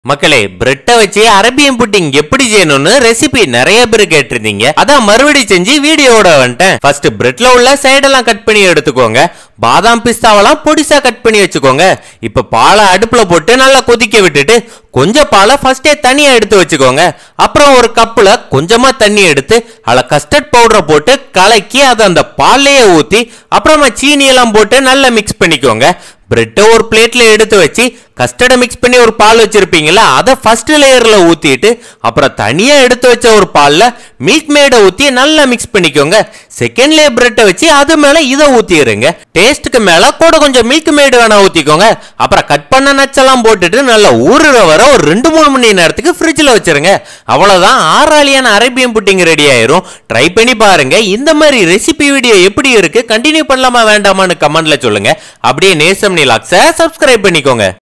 மக்களே பிரெட்டை வச்சு Arabian pudding எப்படி செய்யணும்னு ரெசிபி நிறைய பேர் கேட்டிருந்தீங்க. அதான் மறுபடியும் செஞ்சு வீடியோட வந்துட்டேன். ஃபர்ஸ்ட் பிரெட்ல உள்ள சைடெல்லாம் கட் பண்ணி எடுத்துக்கோங்க. பாதாம் பிஸ்தாவெல்லாம் பொடிசா கட் பண்ணி வச்சுக்கோங்க. இப்ப பாலை அடுப்புல போட்டு நல்லா கொதிக்க விட்டுட்டு கொஞ்சம் பாலை ஃபர்ஸ்டே தனியா எடுத்து வச்சுக்கோங்க. அப்புறம் ஒரு கப்புல கொஞ்சமா தண்ணி எடுத்து அதில் கஸ்டர்ட் பவுடரை போட்டு கலக்கி அதை அந்த பால்லையே ஊத்தி அப்புறமா சீனி எல்லாம் போட்டு நல்லா மிக்ஸ் பண்ணிக்கோங்க. பிரெட்டை ஒரு பிளேட்ல எடுத்து வச்சு கஸ்டர்டை மிக்ஸ் பண்ணி ஒரு பால் வச்சிருப்பீங்களா, அதை ஃபர்ஸ்ட் லேயர்ல ஊத்திட்டு அப்புறம் தனியா எடுத்து வச்ச ஒரு பால்ல மில்க் மேடை ஊத்தி நல்லா மிக்ஸ் பண்ணிக்கோங்க. செகண்ட் லேயர் பிரெட்டை வச்சு அது மேல இதை ஊத்திடுங்க. டேஸ்ட்டுக்கு மேல கூட கொஞ்சம் மில்க் மேடு வேணா ஊத்திக்கோங்க. அப்புறம் கட் பண்ண நட்ஸ் எல்லாம் போட்டுட்டு நல்லா ஊறுற வர ஒரு 2-3 மணி நேரத்துக்கு ஃப்ரிட்ஜில் வச்சிருங்க. அவ்வளவுதான், ஆறாளியான அரேபியன் புட்டிங் ரெடி ஆயிரும். ட்ரை பண்ணி பாருங்க. இந்த மாதிரி ரெசிபி வீடியோ எப்படி இருக்கு, கண்டினியூ பண்ணலாமா வேண்டாமான்னு கமெண்ட்ல சொல்லுங்க. அப்படியே நேசம் லாக்ஸை சப்ஸ்கிரைப் பண்ணிக்கோங்க.